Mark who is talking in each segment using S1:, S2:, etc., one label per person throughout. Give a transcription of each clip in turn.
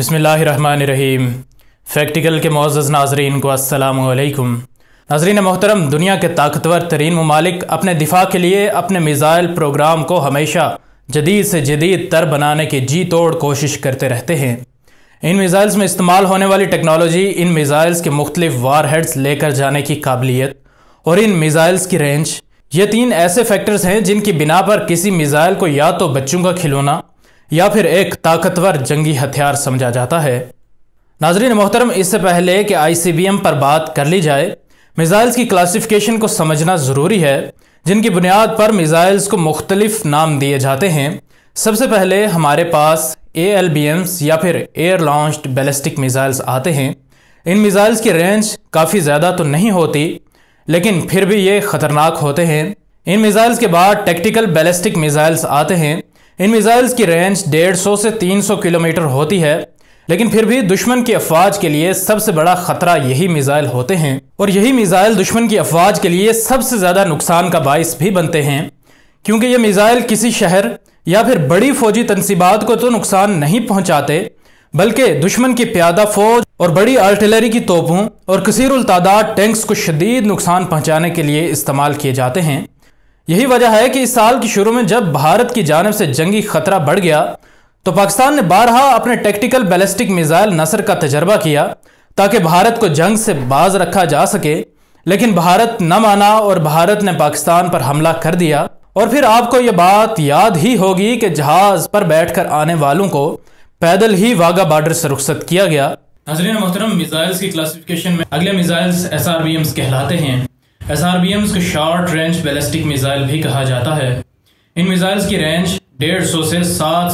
S1: बिस्मिल्लाहिर्रहमानिर्रहीम। फैक्टिकल के मुअज़्ज़ज़ नाज़रीन को अस्सलामु अलैकुम। नाज़रीन मोहतरम, दुनिया के ताकतवर तरीन ममालिक अपने दिफा के लिए अपने मिज़ाइल प्रोग्राम को हमेशा जदीद से जदीद तर बनाने की जी तोड़ कोशिश करते रहते हैं। इन मिज़ाइल्स में इस्तेमाल होने वाली टेक्नोलॉजी, इन मिज़ाइल्स के मुख्तलिफ वार हेड्स लेकर जाने की काबिलियत और इन मिज़ाइल्स की रेंज, ये तीन ऐसे फैक्टर्स हैं जिनकी बिना पर किसी मिज़ाइल को या तो बच्चों का खिलौना या फिर एक ताकतवर जंगी हथियार समझा जाता है। नाज़रीन मोहतरम, इससे पहले कि ICBM पर बात कर ली जाए, मिज़ाइल्स की क्लासिफिकेशन को समझना ज़रूरी है, जिनकी बुनियाद पर मिज़ाइल्स को मुख्तलिफ नाम दिए जाते हैं। सबसे पहले हमारे पास ALBMs या फिर एयर लॉन्च्ड बैलिस्टिक मिज़ाइल्स आते हैं। इन मिज़ाइल्स की रेंज काफ़ी ज़्यादा तो नहीं होती, लेकिन फिर भी ये ख़तरनाक होते हैं। इन मिज़ाइल्स के बाद टैक्टिकल बैलिस्टिक मिज़ाइल्स आते हैं। इन मिज़ाइल्स की रेंज 150 से 300 किलोमीटर होती है, लेकिन फिर भी दुश्मन की अफवाज के लिए सबसे बड़ा खतरा यही मिज़ाइल होते हैं, और यही मिज़ाइल दुश्मन की अफवाज के लिए सबसे ज़्यादा नुकसान का बाइस भी बनते हैं, क्योंकि ये मिज़ाइल किसी शहर या फिर बड़ी फौजी तनसीबात को तो नुकसान नहीं पहुंचाते, बल्कि दुश्मन की प्यादा फौज और बड़ी आर्टिलरी की तोपों और कसीरुल तादाद टैंक्स को शदीद नुकसान पहुंचाने के लिए इस्तेमाल किए जाते हैं। यही वजह है कि इस साल के शुरू में जब भारत की जानिब से जंगी खतरा बढ़ गया, तो पाकिस्तान ने बारहा अपने टैक्टिकल बैलिस्टिक मिज़ाइल नसर का तजर्बा किया ताकि भारत को जंग से बाज रखा जा सके, लेकिन भारत न माना और भारत ने पाकिस्तान पर हमला कर दिया। और फिर आपको यह बात याद ही होगी कि जहाज पर बैठकर आने वालों को पैदल ही वाघा बॉर्डर से रुखसत किया गया। नाज़रीन मोहतरम, मिज़ाइल्स की क्लासिफिकेशन में अगले मिज़ाइल्स SRBMs कहलाते हैं। SRBMs को शॉर्ट रेंज बैलिस्टिक मिज़ाइल भी कहा जाता है। इन मिज़ाइल्स की रेंज 150 से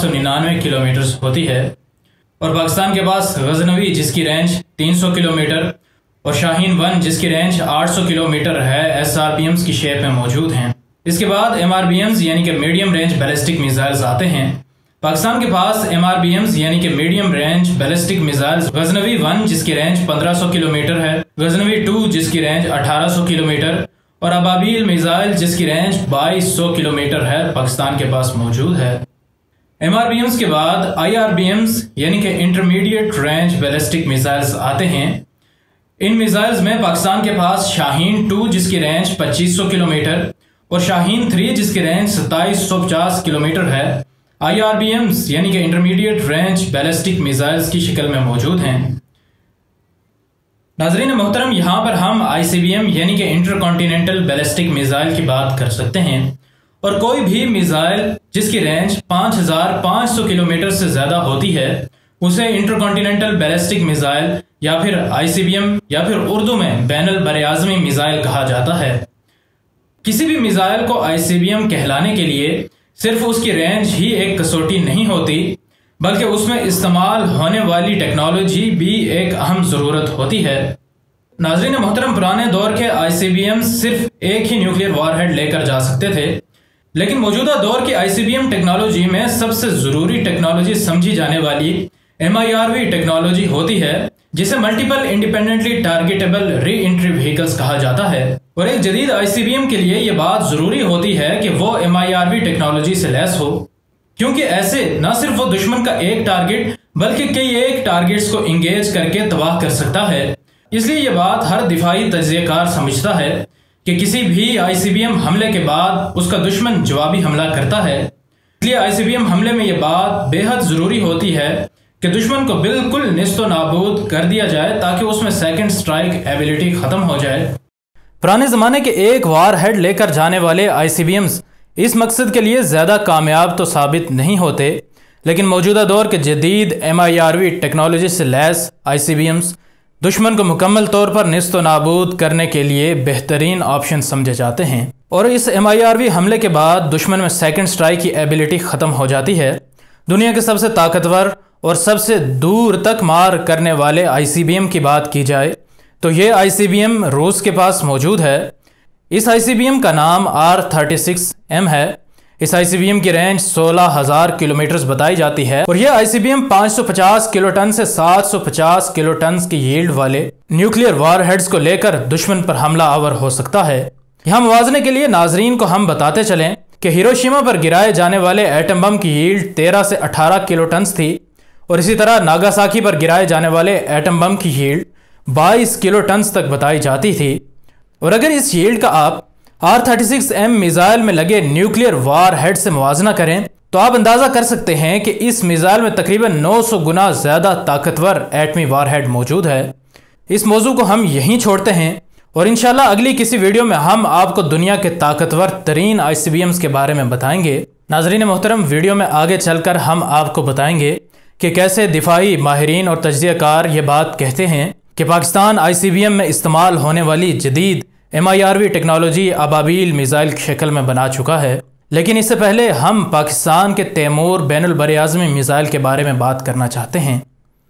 S1: 799 किलोमीटर होती है, और पाकिस्तान के पास गजनवी जिसकी रेंज 300 किलोमीटर और शाहीन 1 जिसकी रेंज 800 किलोमीटर है SRBMs की शेप में मौजूद हैं। इसके बाद MRBMs यानी कि मीडियम रेंज बैलिस्टिक मिज़ाइल्स आते हैं। पाकिस्तान के पास MRBMs यानी कि medium range ballistic missiles Ghaznavi 1 जिसकी रेंज 1500 किलोमीटर है, गजनवी 2 जिसकी रेंज 1800 किलोमीटर और अबाबील मिज़ाइल जिसकी रेंज 2200 किलोमीटर है, पाकिस्तान के पास मौजूद है। MRBMs के बाद IRBMs यानी कि इंटरमीडिएट रेंज बैलिस्टिक मिज़ाइल्स आते हैं। इन मिज़ाइल्स में पाकिस्तान के पास शाहीन 2 जिसकी रेंज 2500 किलोमीटर और शाहीन 3 जिसकी रेंज 2750 किलोमीटर है। IRBMs यानी कि इंटरमीडिएट रेंज बैलिस्टिक मिज़ाइल्स की शक्ल में मौजूद हैं। नाज़रीन मोहतरम, यहाँ पर हम ICBM यानी कि इंटर कॉन्टिनेंटल बैलिस्टिक मिज़ाइल की बात कर सकते हैं, और कोई भी मिज़ाइल जिसकी रेंज 5500 किलोमीटर से ज़्यादा होती है उसे इंटर कॉन्टिनेंटल बैलिस्टिक मिज़ाइल या फिर ICBM या फिर उर्दू में बैनुल बरआज़मी मिज़ाइल कहा जाता है। किसी भी मिज़ाइल को ICBM कहलाने के लिए सिर्फ उसकी रेंज ही एक कसौटी नहीं होती, बल्कि उसमें इस्तेमाल होने वाली टेक्नोलॉजी भी एक अहम ज़रूरत होती है। नाज़रीन मोहतरम, पुराने दौर के ICBM सिर्फ एक ही न्यूक्लियर वॉरहेड लेकर जा सकते थे, लेकिन मौजूदा दौर की ICBM टेक्नोलॉजी में सबसे ज़रूरी टेक्नोलॉजी समझी जाने वाली MIRV टेक्नोलॉजी होती है, जिसे multiple independently targetable re entry vehicles कहा जाता है। और एक जदीद ICBM के लिए यह बात ज़रूरी होती है कि वो MIRV टेक्नोलॉजी से लैस हो, क्योंकि ऐसे न सिर्फ वो दुश्मन का एक टारगेट बल्कि कई एक टारगेट्स को इंगेज करके तबाह कर सकता है। इसलिए यह बात हर दिफाई तज्ज़ियाकार समझता है कि किसी भी ICBM हमले के बाद उसका दुश्मन जवाबी हमला करता है। इसलिए ICBM हमले में यह बात बेहद ज़रूरी होती है कि दुश्मन को बिल्कुल निस्तो नाबूद कर दिया जाए, ताकि उसमें सेकंड स्ट्राइक एबिलिटी ख़त्म हो जाए। पुराने ज़माने के एक वार हेड लेकर जाने वाले ICBMs इस मकसद के लिए ज़्यादा कामयाब तो साबित नहीं होते, लेकिन मौजूदा दौर के जदीद MIRV टेक्नोलॉजी से लैस ICBMs दुश्मन को मुकम्मल तौर पर निस्तो नाबूद करने के लिए बेहतरीन ऑप्शन समझे जाते हैं। और इस MIRV हमले के बाद दुश्मन में सेकंड स्ट्राइक की एबिलिटी ख़त्म हो जाती है। दुनिया के सबसे ताकतवर और सबसे दूर तक मार करने वाले ICBM की बात की जाए तो ये ICBM रूस के पास मौजूद है। इस ICBM का नाम R36M है। इस ICBM की रेंज 16,000 किलोमीटर बताई जाती है, और यह ICBM 550 किलोटन से 750 किलोटन की यील्ड वाले न्यूक्लियर वारहेड्स को लेकर दुश्मन पर हमला आवर हो सकता है। यहाँ मुवाज़ने के लिए नाजरीन को हम बताते चलें कि हिरोशिमा पर गिराए जाने वाले एटम बम की यील्ड 13 से 18 किलोटन थी, और इसी तरह नागासाकी पर गिराए जाने वाले एटम बम की यील्ड 22 किलो टन्स तक बताई जाती थी। और अगर इस यील्ड का आप R-36M मिसाइल में लगे न्यूक्लियर वार हेड से मुवाजना करें तो आप अंदाज़ा कर सकते हैं कि इस मिसाइल में तकरीबन 900 गुना ज़्यादा ताकतवर एटमी वार हेड मौजूद है। इस मौजू को हम यहीं छोड़ते हैं और इंशाल्लाह अगली किसी वीडियो में हम आपको दुनिया के ताकतवर तरीन ICBMs के बारे में बताएंगे। नाज़रीन मोहतरम, वीडियो में आगे चलकर हम आपको बताएंगे कि कैसे दिफाई माहिरीन और तज्ज़ियाकार ये बात कहते हैं कि पाकिस्तान ICBM में इस्तेमाल होने वाली जदीद MIRV टेक्नोलॉजी अबाबील मिसाइल की शक्ल में बना चुका है। लेकिन इससे पहले हम पाकिस्तान के तैमूर बैनुल बरआज़मी मिसाइल के बारे में बात करना चाहते हैं।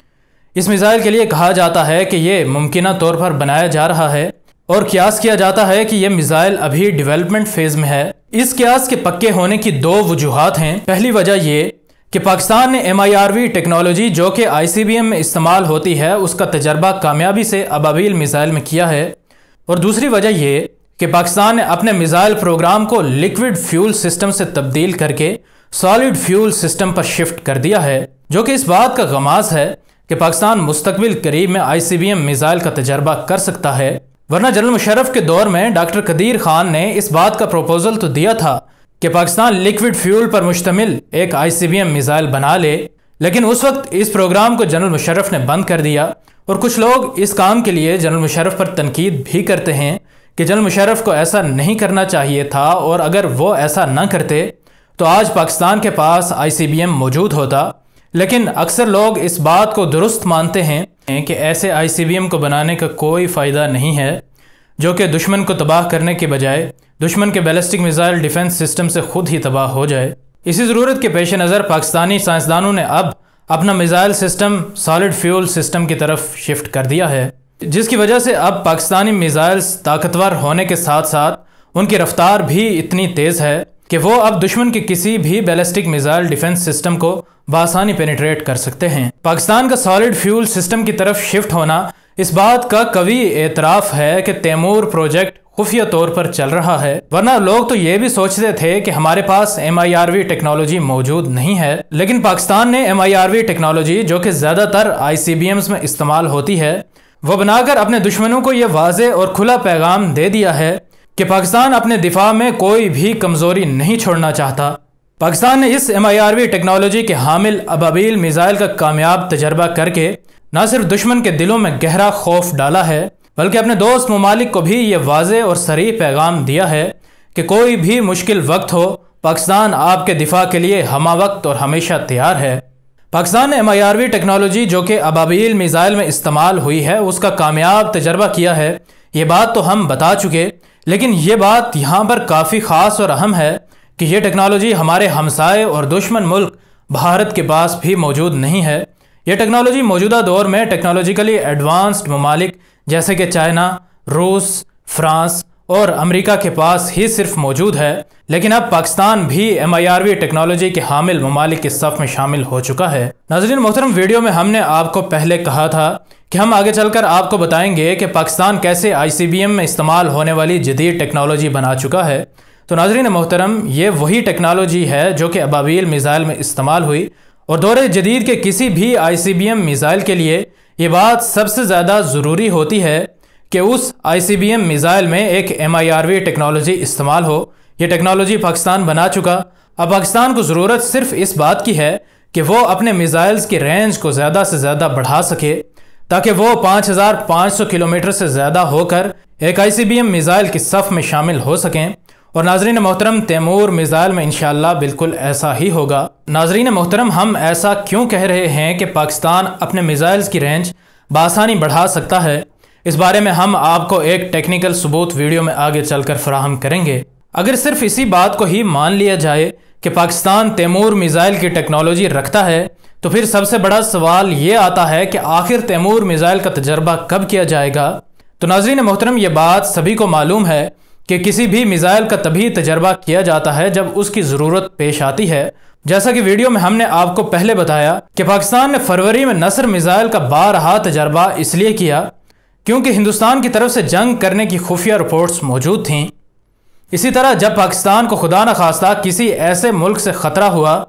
S1: इस मिसाइल के लिए कहा जाता है कि ये मुमकिना तौर पर बनाया जा रहा है और क़यास किया जाता है कि यह मिसाइल अभी डेवलपमेंट फेज़ में है। इस क़यास के पक्के होने की दो वजूहात हैं। पहली वजह यह कि पाकिस्तान ने MIRV टेक्नोलॉजी जो कि ICBM में इस्तेमाल होती है उसका तजर्बा कामयाबी से अबाबील मिसाइल में किया है, और दूसरी वजह यह कि पाकिस्तान ने अपने मिसाइल प्रोग्राम को लिक्विड फ्यूल सिस्टम से तब्दील करके सॉलिड फ्यूल सिस्टम पर शिफ्ट कर दिया है, जो कि इस बात का गमाज़ है कि पाकिस्तान मुस्तकबिल करीब में ICBM मिसाइल का तजर्बा कर सकता है। वरना जनरल मुशर्रफ के दौर में डॉक्टर कदीर खान ने इस बात का प्रपोजल तो दिया था कि पाकिस्तान लिक्विड फ्यूल पर मुश्तमिल एक ICBM मिसाइल बना ले, लेकिन उस वक्त इस प्रोग्राम को जनरल मुशर्रफ ने बंद कर दिया। और कुछ लोग इस काम के लिए जनरल मुशर्रफ पर तनकीद भी करते हैं कि जनरल मुशर्रफ को ऐसा नहीं करना चाहिए था, और अगर वो ऐसा न करते तो आज पाकिस्तान के पास ICBM मौजूद होता। लेकिन अक्सर लोग इस बात को दुरुस्त मानते हैं कि ऐसे ICBM को बनाने का कोई फ़ायदा नहीं है जो कि दुश्मन को तबाह करने के बजाय दुश्मन के बैलिस्टिक मिसाइल डिफेंस सिस्टम से खुद ही तबाह हो जाए। इसी ज़रूरत के पेश नज़र पाकिस्तानी साइंसदानों ने अब अपना missile system solid fuel system की तरफ शिफ्ट कर दिया है, जिसकी वजह से अब पाकिस्तानी मिसाइल्स ताकतवर होने के साथ साथ उनकी रफ्तार भी इतनी तेज़ है कि वो अब दुश्मन के किसी भी बैलिस्टिक मिसाइल डिफेंस सिस्टम को बआसानी पेनिट्रेट कर सकते हैं। पाकिस्तान का सॉलिड फ्यूल सिस्टम की तरफ शिफ्ट होना इस बात का कवी एतराफ़ है कि तैमूर प्रोजेक्ट खुफिया तौर पर चल रहा है, वरना लोग तो ये भी सोचते थे कि हमारे पास MIRV टेक्नोलॉजी मौजूद नहीं है। लेकिन पाकिस्तान ने MIRV टेक्नोलॉजी जो कि ज़्यादातर ICBMs में इस्तेमाल होती है वो बनाकर अपने दुश्मनों को यह वाज़े और खुला पैगाम दे दिया है कि पाकिस्तान अपने दिफा में कोई भी कमज़ोरी नहीं छोड़ना चाहता। पाकिस्तान ने इस MIRV टेक्नोलॉजी के हामिल अबाबील मिसाइल का कामयाब तजर्बा करके न सिर्फ दुश्मन के दिलों में गहरा खौफ डाला है, बल्कि अपने दोस्त ममालिक को भी ये वाज़े और सरीह पैगाम दिया है कि कोई भी मुश्किल वक्त हो, पाकिस्तान आपके दिफा के लिए हमा वक्त और हमेशा तैयार है। पाकिस्तान ने MIRV टेक्नोलॉजी जो कि अबाबील मिसाइल में इस्तेमाल हुई है उसका कामयाब तजर्बा किया है, ये बात तो हम बता चुके। लेकिन ये बात यहाँ पर काफ़ी ख़ास और अहम है कि ये टेक्नोलॉजी हमारे हमसाए और दुश्मन मुल्क भारत के पास भी मौजूद नहीं है। ये टेक्नोलॉजी मौजूदा दौर में टेक्नोलॉजिकली एडवांस्ड ममालिक जैसे कि चाइना, रूस, फ्रांस और अमेरिका के पास ही सिर्फ मौजूद है, लेकिन अब पाकिस्तान भी MIRV टेक्नोलॉजी के हामिल ममालिक के सफ़ में शामिल हो चुका है। नाज़रीन मोहतरम, वीडियो में हमने आपको पहले कहा था कि हम आगे चलकर आपको बताएंगे कि पाकिस्तान कैसे ICBM में इस्तेमाल होने वाली जदीद टेक्नोलॉजी बना चुका है। तो नाज़रीन मोहतरम, ये वही टेक्नोलॉजी है जो कि अबाबील मिसाइल में इस्तेमाल हुई, और दौरे जदीद के किसी भी ICBM मिसाइल के लिए ये बात सबसे ज़्यादा ज़रूरी होती है कि उस ICBM मिसाइल में एक MIRV टेक्नोलॉजी इस्तेमाल हो। ये टेक्नोलॉजी पाकिस्तान बना चुका। अब पाकिस्तान को ज़रूरत सिर्फ इस बात की है कि वो अपने मिसाइल्स की रेंज को ज़्यादा से ज़्यादा बढ़ा सके ताकि वो 5500 किलोमीटर से ज़्यादा होकर एक ICBM मिसाइल की सफ़ में शामिल हो सकें। और नाजरीन मोहतरम, तैमूर मिसाइल में इंशाअल्लाह बिल्कुल ऐसा ही होगा। नाजरीन मोहतरम, हम ऐसा क्यों कह रहे हैं कि पाकिस्तान अपने मिसाइल्स की रेंज बआसानी बढ़ा सकता है, इस बारे में हम आपको एक टेक्निकल सबूत वीडियो में आगे चलकर फराहम करेंगे। अगर सिर्फ इसी बात को ही मान लिया जाए कि पाकिस्तान तैमूर मिसाइल की टेक्नोलॉजी रखता है, तो फिर सबसे बड़ा सवाल ये आता है कि आखिर तैमूर मिसाइल का तजर्बा कब किया जाएगा। तो नाजरीन मोहतरम, ये बात सभी को मालूम है कि किसी भी मिसाइल का तभी तजर्बा किया जाता है जब उसकी ज़रूरत पेश आती है। जैसा कि वीडियो में हमने आपको पहले बताया कि पाकिस्तान ने फरवरी में नसर मिसाइल का बारहा तजर्बा इसलिए किया क्योंकि हिंदुस्तान की तरफ से जंग करने की खुफिया रिपोर्ट्स मौजूद थीं। इसी तरह जब पाकिस्तान को खुदा न खास्ता किसी ऐसे मुल्क से ख़तरा हुआ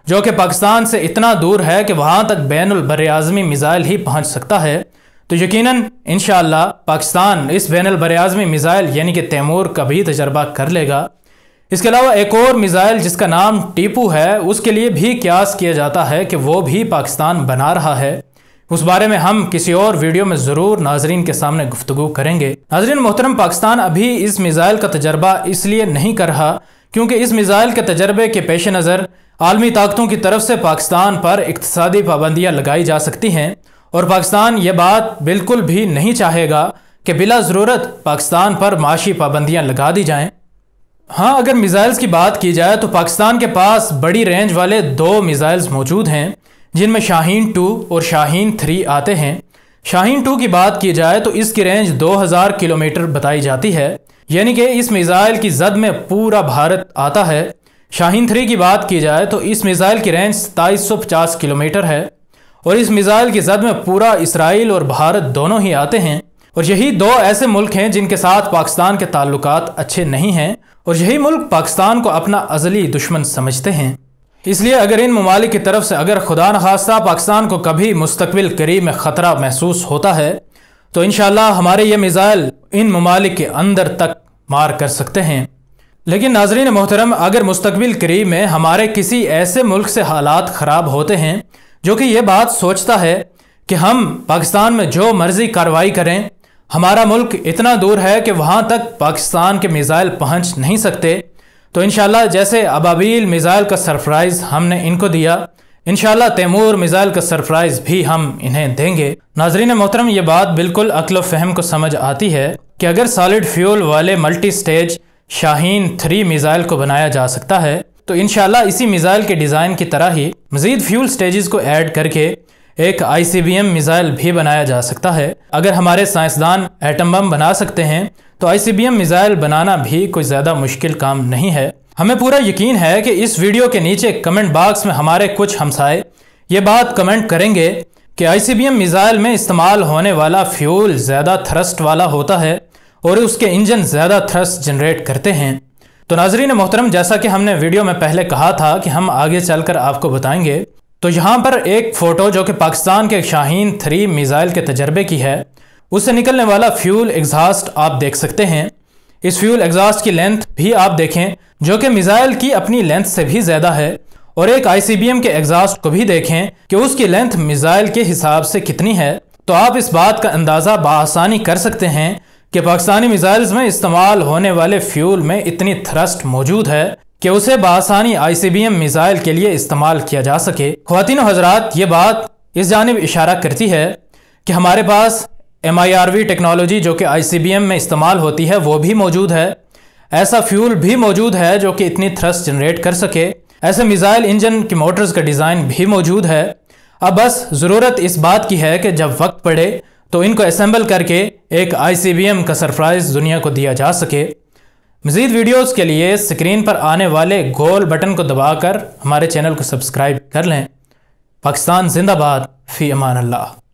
S1: जो कि पाकिस्तान से इतना दूर है कि वहाँ तक बैनुल बरआज़मी मिज़ाइल ही पहुँच सकता है। तो यकीनन इंशाअल्लाह पाकिस्तान इस बैनुल बरआज़मी मिज़ाइल यानी कि तैमूर का भी तजर्बा कर लेगा। इसके अलावा एक और मिज़ाइल जिसका नाम टीपू है, उसके लिए भी क्यास किया जाता है कि वो भी पाकिस्तान बना रहा है। उस बारे में हम किसी और वीडियो में ज़रूर नाजरीन के सामने गुफ्तगू करेंगे। नाजरीन मोहतरम, पाकिस्तान अभी इस मिज़ाइल का तजर्बा इसलिए नहीं कर रहा क्योंकि इस मिज़ाइल के तजर्बे के पेश नज़र आलमी ताकतों की तरफ से पाकिस्तान पर इक़्तिसादी पाबंदियाँ लगाई जा सकती हैं और पाकिस्तान ये बात बिल्कुल भी नहीं चाहेगा कि बिला ज़रूरत पाकिस्तान पर माशी पाबंदियाँ लगा दी जाएँ। हाँ, अगर मिज़ाइल्स की बात की जाए तो पाकिस्तान के पास बड़ी रेंज वाले 2 मिज़ाइल्स मौजूद हैं जिनमें शाहीन 2 और शाहीन 3 आते हैं। शाहीन 2 की बात की जाए तो इसकी रेंज 2000 किलोमीटर बताई जाती है, यानी कि इस मिज़ाइल की जद में पूरा भारत आता है। शाहीन 3 की बात की जाए तो इस मिज़ाइल की रेंज 2750 किलोमीटर है और इस मिज़ाइल की जद में पूरा इसराइल और भारत दोनों ही आते हैं। और यही 2 ऐसे मुल्क हैं जिनके साथ पाकिस्तान के ताल्लुकात अच्छे नहीं हैं और यही मुल्क पाकिस्तान को अपना अज़ली दुश्मन समझते हैं। इसलिए अगर इन ममालिक की तरफ से अगर खुदा न खास्ता पाकिस्तान को कभी मुस्तकबिल करीब में ख़तरा महसूस होता है तो इंशाअल्लाह हमारे ये मिज़ाइल इन ममालिक के अंदर तक मार कर सकते हैं। लेकिन नाज़रीन मोहतरम, अगर मुस्तकबिल करीब में हमारे किसी ऐसे मुल्क से हालात ख़राब होते हैं जो कि ये बात सोचता है कि हम पाकिस्तान में जो मर्ज़ी कार्रवाई करें, हमारा मुल्क इतना दूर है कि वहाँ तक पाकिस्तान के मिज़ाइल पहुँच नहीं सकते, तो इंशाअल्लाह जैसे अबाबील मिज़ाइल का सरप्राइज़ हमने इनको दिया, इंशाअल्लाह तैमूर मिज़ाइल का सरप्राइज़ भी हम इन्हें देंगे। नाज़रीन मोहतरम, ये बात बिल्कुल अक्ल व फ़हम को समझ आती है कि अगर सॉलिड फ्यूल वाले मल्टी स्टेज शाहीन 3 मिज़ाइल को बनाया जा सकता है तो इंशाअल्लाह इसी मिज़ाइल के डिज़ाइन की तरह ही मज़ीद फ्यूल स्टेजेस को ऐड करके एक ICBM मिज़ाइल भी बनाया जा सकता है। अगर हमारे साइंसदान एटम बम बना सकते हैं तो ICBM मिज़ाइल बनाना भी कोई ज़्यादा मुश्किल काम नहीं है। हमें पूरा यकीन है कि इस वीडियो के नीचे कमेंट बॉक्स में हमारे कुछ हमसाए ये बात कमेंट करेंगे कि ICBM मिज़ाइल में इस्तेमाल होने वाला फ्यूल ज़्यादा थ्रस्ट वाला होता है और उसके इंजन ज़्यादा थ्रस्ट जनरेट करते हैं। तो नाज़रीन मोहतरम, जैसा कि हमने वीडियो में पहले कहा था कि हम आगे चलकर आपको बताएंगे, तो यहाँ पर एक फ़ोटो जो कि पाकिस्तान के शाहीन 3 मिज़ाइल के तजर्बे की है, उससे निकलने वाला फ्यूल एग्जॉस्ट आप देख सकते हैं। इस फ्यूल एग्जॉस्ट की लेंथ भी आप देखें जो कि मिज़ाइल की अपनी लेंथ से भी ज़्यादा है, और एक ICBM के एग्जॉस्ट को भी देखें कि उसकी लेंथ मिज़ाइल के हिसाब से कितनी है। तो आप इस बात का अंदाज़ा बआसानी कर सकते हैं कि पाकिस्तानी मिज़ाइल्स में इस्तेमाल होने वाले फ्यूल में इतनी थ्रस्ट मौजूद है कि उसे बआसानी ICBM मिज़ाइल के लिए इस्तेमाल किया जा सके। ख्वातीन और हज़रात, ये बात इस जानिब इशारा करती है कि हमारे पास MIRV टेक्नोलॉजी जो कि ICBM में इस्तेमाल होती है वो भी मौजूद है। ऐसा फ्यूल भी मौजूद है जो कि इतनी थ्रस्ट जनरेट कर सके। ऐसे मिज़ाइल इंजन की मोटर्स का डिज़ाइन भी मौजूद है। अब बस ज़रूरत इस बात की है कि जब वक्त पड़े तो इनको असेंबल करके एक ICBM का सरप्राइज़ दुनिया को दिया जा सके। मज़ीद वीडियोस के लिए स्क्रीन पर आने वाले गोल बटन को दबाकर हमारे चैनल को सब्सक्राइब कर लें। पाकिस्तान जिंदाबाद, फ़ी अमान अल्लाह।